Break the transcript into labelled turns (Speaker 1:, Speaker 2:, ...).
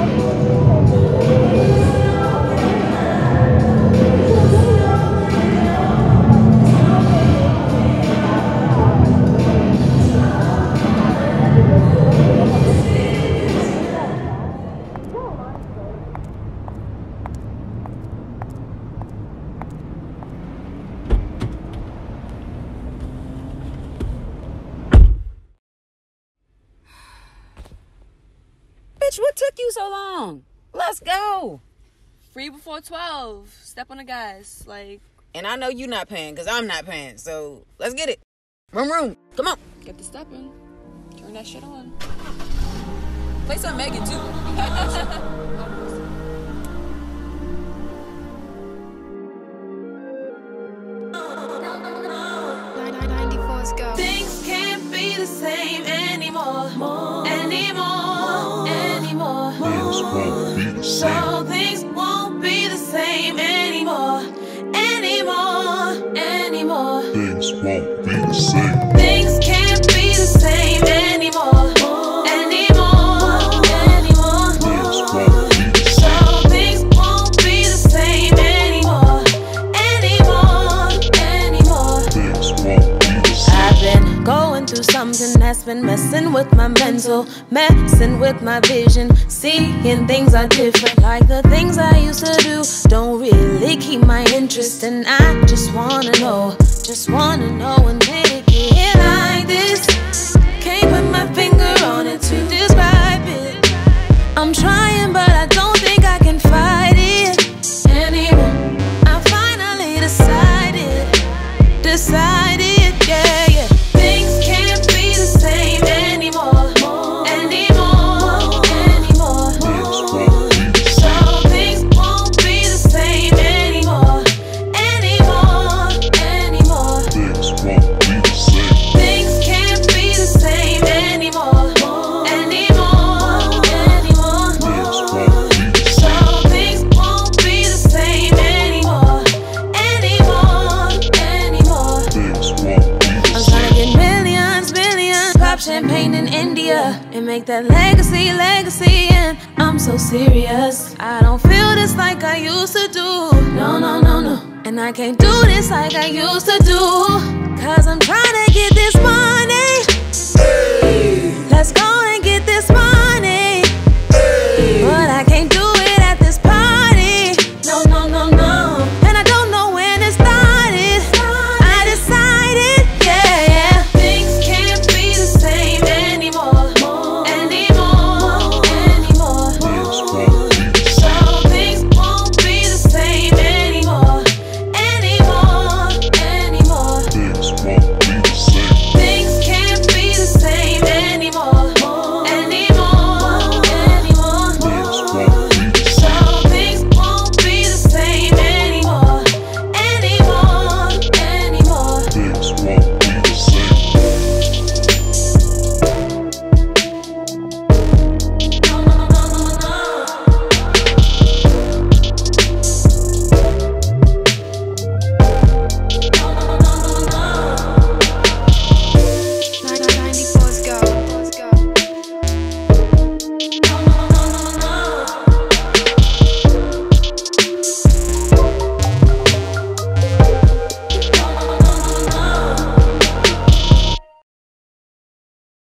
Speaker 1: What took you so long? Let's go.
Speaker 2: Free before 12. Step on the gas. Like.
Speaker 1: And I know you're not paying because I'm not paying. So let's get it. Room. Come on.
Speaker 2: Get the stepping. Turn that shit on. Play some Megan too.
Speaker 3: Things can't be the same anymore.
Speaker 4: Things won't be the same.
Speaker 3: So things won't be the same anymore.
Speaker 4: Things won't be the same.
Speaker 3: Things can't be the same anymore.
Speaker 4: Things won't be the same.
Speaker 3: So things won't be the same anymore.
Speaker 4: Things won't be the same.
Speaker 3: I've been going through something that's been messing with my mental, messing with my vision. Seeing things are different, like the things I used to do don't really keep my interest. And I just wanna know when did it get like this? Can't put my finger on it to describe it. I'm trying, but I don't think I can fight it anymore. I finally decided, yeah. Things can't be the same anymore. So things won't be the same anymore.
Speaker 4: Things won't be the same.
Speaker 3: Things can't be the same anymore.
Speaker 4: Things won't be the
Speaker 3: So
Speaker 4: same.
Speaker 3: things won't be the same anymore.
Speaker 4: Things won't be the
Speaker 3: I'm
Speaker 4: same.
Speaker 3: trying to get millions, pop champagne in India and make that legacy, and I'm so serious. I don't feel this like I used to do. No. And I can't do this like I used to do. Cause I'm trying to get this money. Let's go.